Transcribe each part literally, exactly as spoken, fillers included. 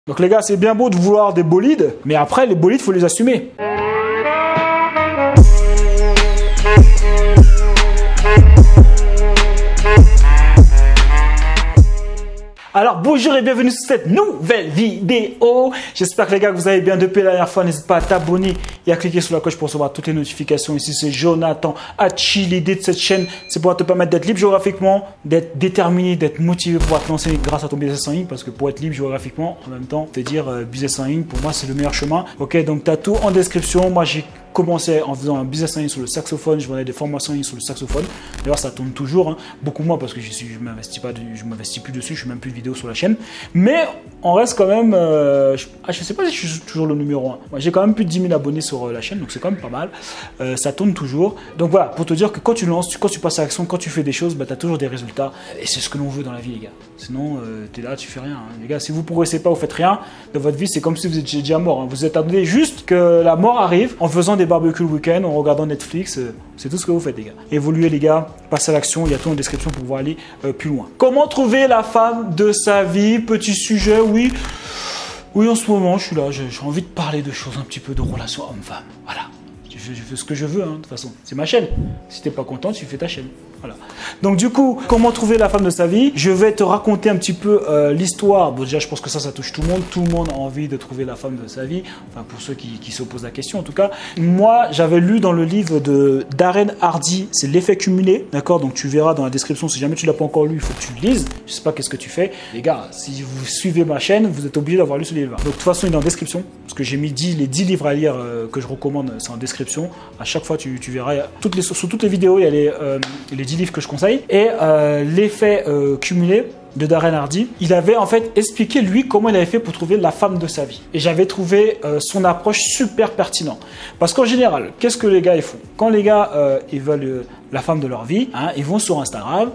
Donc les gars, c'est bien beau de vouloir des bolides, mais après, les bolides, il faut les assumer. Alors bonjour et bienvenue sur cette nouvelle vidéo. J'espère que les gars que vous allez bien. Depuis la dernière fois, n'hésite pas à t'abonner et à cliquer sur la cloche pour recevoir toutes les notifications. Ici c'est Jonathan Hachi. L'idée de cette chaîne, c'est pour te permettre d'être libre géographiquement, d'être déterminé, d'être motivé pour pouvoir te lancer grâce à ton business en ligne. Parce que pour être libre géographiquement, en même temps, te dire euh, business en ligne, pour moi c'est le meilleur chemin. Ok, donc tu as tout en description. Moi j'ai commencé en faisant un business en ligne sur le saxophone, je vendais des formations en ligne sur le saxophone. D'ailleurs, ça tourne toujours, hein. Beaucoup moins parce que je ne m'investis pas, de, je m'investis plus dessus, je ne fais même plus de vidéos sur la chaîne. Mais on reste quand même, euh, je ne ah, sais pas si je suis toujours le numéro un. Moi, j'ai quand même plus de dix mille abonnés sur euh, la chaîne, donc c'est quand même pas mal. Euh, ça tourne toujours. Donc voilà, pour te dire que quand tu lances, quand tu passes à l'action, quand tu fais des choses, bah, tu as toujours des résultats. Et c'est ce que l'on veut dans la vie, les gars. Sinon, euh, tu es là, tu fais rien. Hein. Les gars, si vous ne progressez pas, vous faites rien dans votre vie, c'est comme si vous étiez déjà mort. Hein. Vous êtes attendez juste que la mort arrive en faisant des barbecues le week-end, en regardant Netflix, c'est tout ce que vous faites les gars. Évoluez les gars, passez à l'action, il y a tout en description pour pouvoir aller euh, plus loin. Comment trouver la femme de sa vie? Petit sujet, oui. Oui, en ce moment, je suis là, j'ai envie de parler de choses un petit peu de relations homme-femme. Voilà, je, je fais ce que je veux, hein, de toute façon. C'est ma chaîne. Si t'es pas content, tu fais ta chaîne. Voilà. Donc du coup, comment trouver la femme de sa vie? Je vais te raconter un petit peu euh, l'histoire. Bon déjà, je pense que ça, ça touche tout le monde. Tout le monde a envie de trouver la femme de sa vie. Enfin, pour ceux qui, qui se posent la question, en tout cas. Moi, j'avais lu dans le livre de Darren Hardy, c'est l'effet cumulé. D'accord? Donc tu verras dans la description. Si jamais tu l'as pas encore lu, il faut que tu le lises. Je sais pas qu'est-ce que tu fais. Les gars, si vous suivez ma chaîne, vous êtes obligé d'avoir lu ce livre. Donc de toute façon, il est en description. Parce que j'ai mis dix, les dix livres à lire euh, que je recommande, c'est en description. À chaque fois, tu, tu verras. Toutes les, sur toutes les vidéos, il y a les, euh, les dix livres que je conseille. Et euh, l'effet euh, cumulé de Darren Hardy, il avait en fait expliqué lui comment il avait fait pour trouver la femme de sa vie. Et j'avais trouvé euh, son approche super pertinente. Parce qu'en général, qu'est-ce que les gars ils font? Quand les gars euh, ils veulent euh, la femme de leur vie, hein, ils vont sur Instagram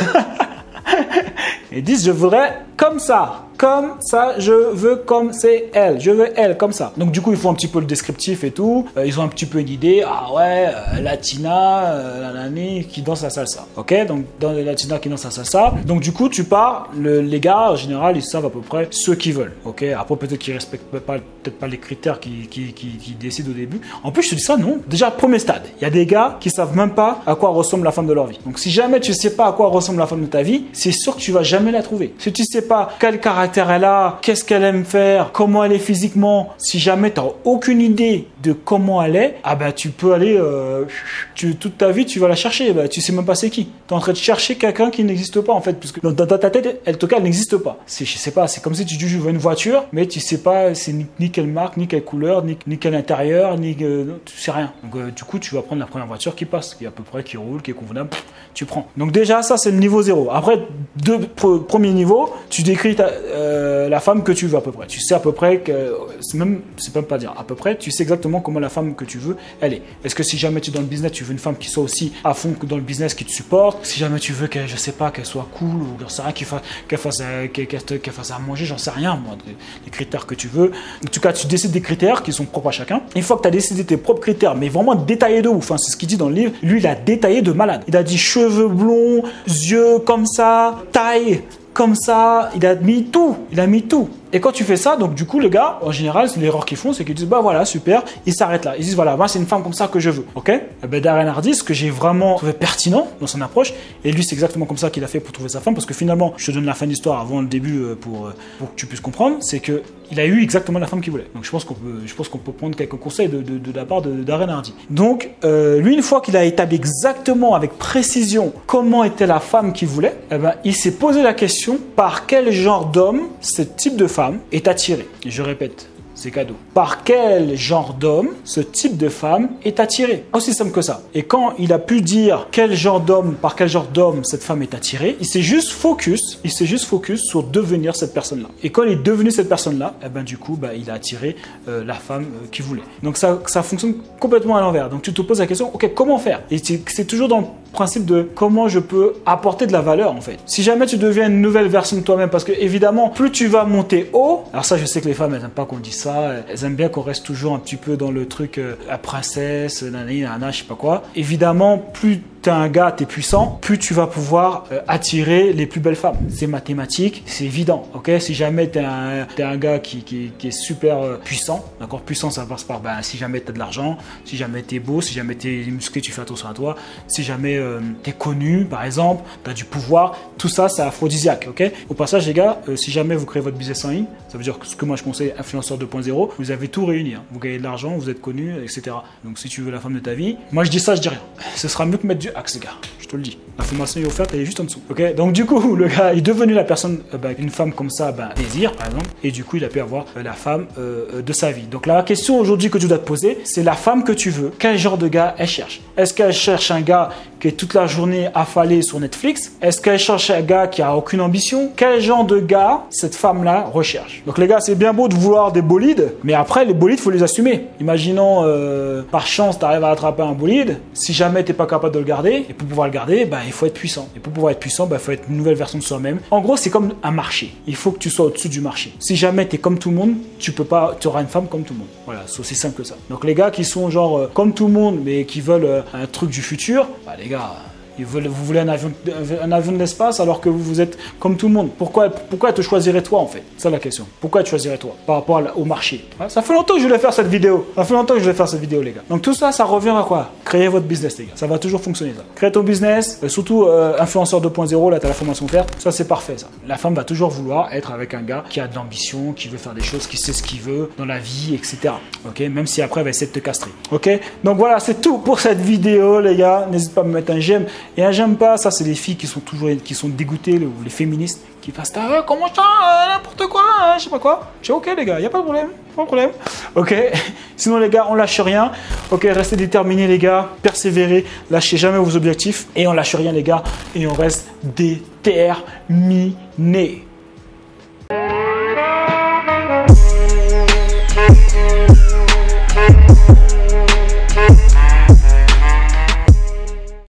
et disent je voudrais comme ça. Comme ça, je veux comme c'est elle. Je veux elle, comme ça. Donc du coup, ils font un petit peu le descriptif et tout. Euh, ils ont un petit peu une idée. Ah ouais, euh, Latina, euh, la nani qui danse la salsa. Ok, donc dans les Latina qui danse la salsa. Donc du coup, tu pars. Le, les gars, en général, ils savent à peu près ce qu'ils veulent. Ok, après peut-être qu'ils respectent pas, peut-être pas les critères qu'ils qui, qui, qui décident au début. En plus, je te dis ça, non. Déjà, premier stade. Il y a des gars qui savent même pas à quoi ressemble la femme de leur vie. Donc si jamais tu sais pas à quoi ressemble la femme de ta vie, c'est sûr que tu vas jamais la trouver. Si tu sais pas quel caractère elle a, qu'est-ce qu'elle aime faire, comment elle est physiquement, si jamais tu n'as aucune idée de comment elle est, ah ben tu peux aller, euh, tu, toute ta vie tu vas la chercher, ben, tu sais même pas c'est qui. Tu es en train de chercher quelqu'un qui n'existe pas en fait, puisque dans, dans ta tête, elle, en tout cas, elle n'existe pas. Je sais pas, c'est comme si tu vois une voiture, mais tu sais pas c'est ni, ni quelle marque, ni quelle couleur, ni, ni quel intérieur, ni euh, tu sais rien. Donc euh, du coup, tu vas prendre la première voiture qui passe, qui est à peu près, qui roule, qui est convenable, pff, tu prends. Donc déjà, ça c'est le niveau zéro. Après, deux pre, premier niveau, tu décris ta, euh, la femme que tu veux à peu près. Tu sais à peu près que, c'est même, c'est même pas dire à peu près, tu sais exactement comment la femme que tu veux, elle est. Est-ce que si jamais tu es dans le business, tu veux une femme qui soit aussi à fond que dans le business, qui te supporte? Si jamais tu veux qu'elle, je sais pas, qu'elle soit cool ou j'en sais rien, qu'elle fasse, qu'elle fasse, qu'elle, qu'elle fasse à manger, j'en sais rien, moi, les critères que tu veux. En tout cas, tu décides des critères qui sont propres à chacun. Une fois que tu as décidé tes propres critères, mais vraiment détaillés de ouf, hein, c'est ce qu'il dit dans le livre. Lui, il a détaillé de malade. Il a dit cheveux blonds, yeux comme ça, taille comme ça, il a mis tout, il a mis tout. Et quand tu fais ça, donc du coup, les gars, en général, l'erreur qu'ils font, c'est qu'ils disent, bah voilà, super, ils s'arrêtent là. Ils disent, voilà, moi, c'est une femme comme ça que je veux. Ok? Et ben, Darren Hardy, ce que j'ai vraiment trouvé pertinent dans son approche, et lui, c'est exactement comme ça qu'il a fait pour trouver sa femme, parce que finalement, je te donne la fin de l'histoire avant le début pour, pour que tu puisses comprendre, c'est que il a eu exactement la femme qu'il voulait. Donc, je pense qu'on peut, je pense qu'on peut prendre quelques conseils de, de, de la part de, de Darren Hardy. Donc, euh, lui, une fois qu'il a établi exactement, avec précision, comment était la femme qu'il voulait, eh ben, il s'est posé la question, par quel genre d'homme ce type de femme est attiré. Et je répète, c'est cadeau. Par quel genre d'homme ce type de femme est attiré? Aussi simple que ça. Et quand il a pu dire quel genre d'homme, par quel genre d'homme cette femme est attirée, il s'est juste focus, il s'est juste focus sur devenir cette personne-là. Et quand il est devenu cette personne-là, eh ben du coup, bah, il a attiré euh, la femme euh, qu'il voulait. Donc ça, ça fonctionne complètement à l'envers. Donc tu te poses la question, ok, comment faire? Et c'est toujours dans le principe de comment je peux apporter de la valeur en fait. Si jamais tu deviens une nouvelle version de toi-même, parce que évidemment, plus tu vas monter haut, alors ça, je sais que les femmes, elles n'aiment pas qu'on dise ça. Elles aiment bien qu'on reste toujours un petit peu dans le truc euh, la princesse, nanana, nanana, je sais pas quoi. Évidemment, plus tu es un gars, tu es puissant, plus tu vas pouvoir euh, attirer les plus belles femmes. C'est mathématique, c'est évident. Ok, si jamais tu es un, t'es un gars qui, qui, qui est super euh, puissant, d'accord, puissant ça passe par ben, si jamais tu as de l'argent, si jamais tu es beau, si jamais tu es musclé, tu fais attention à toi, si jamais euh, tu es connu par exemple, tu as du pouvoir, tout ça c'est aphrodisiaque. Ok, au passage les gars, euh, si jamais vous créez votre business en ligne, ça veut dire que ce que moi je conseille, influenceur deux point zéro, vous avez tout réuni. Hein. Vous gagnez de l'argent, vous êtes connu, et cetera. Donc si tu veux la femme de ta vie, moi je dis ça, je dis rien. Ce sera mieux que mettre du axe, les gars. Je te le dis. L'information est offerte, elle est juste en dessous. Ok. Donc du coup, le gars est devenu la personne, euh, bah, une femme comme ça, bah, désire par exemple, et du coup il a pu avoir euh, la femme euh, de sa vie. Donc la question aujourd'hui que tu dois te poser, c'est la femme que tu veux. Quel genre de gars elle cherche? Est-ce qu'elle cherche un gars qui est toute la journée affalé sur Netflix? Est-ce qu'elle cherche un gars qui a aucune ambition? Quel genre de gars cette femme-là recherche? Donc les gars, c'est bien beau de vouloir des bolides, mais après les bolides, faut les assumer. Imaginons euh, par chance, tu arrives à attraper un bolide. Si jamais tu n'es pas capable de le garder, et pour pouvoir le garder, bah, il faut être puissant. Et pour pouvoir être puissant, bah, il faut être une nouvelle version de soi-même. En gros, c'est comme un marché. Il faut que tu sois au-dessus du marché. Si jamais tu es comme tout le monde, tu peux pas, tu auras une femme comme tout le monde. Voilà, c'est aussi simple que ça. Donc les gars qui sont genre euh, comme tout le monde, mais qui veulent euh, un truc du futur, bah les gars, ils veulent, vous voulez un avion, un avion de l'espace alors que vous, vous êtes comme tout le monde. Pourquoi, pourquoi te choisirais toi en fait? C'est la question. Pourquoi te choisirais toi par rapport au marché? Ouais, ça fait longtemps que je voulais faire cette vidéo. Ça fait longtemps que je voulais faire cette vidéo les gars. Donc tout ça, ça revient à quoi? Créer votre business les gars. Ça va toujours fonctionner ça. Créer ton business, euh, surtout euh, influenceur deux point zéro, là tu as la formation offerte. Ça c'est parfait ça. La femme va toujours vouloir être avec un gars qui a de l'ambition, qui veut faire des choses, qui sait ce qu'il veut dans la vie, et cetera. Ok, même si après elle va essayer de te castrer. Ok, donc voilà, c'est tout pour cette vidéo les gars. N'hésite pas à me mettre un j'aime et un j'aime pas. Ça, c'est les filles qui sont toujours qui sont dégoûtées, ou les féministes qui passent ah, comment ça, euh, n'importe quoi, hein, je sais pas quoi. Je dis ok les gars, y a pas de problème, pas de problème. Ok. Sinon les gars, on lâche rien. Ok, restez déterminés les gars, persévérez, lâchez jamais vos objectifs et on lâche rien les gars et on reste déterminés.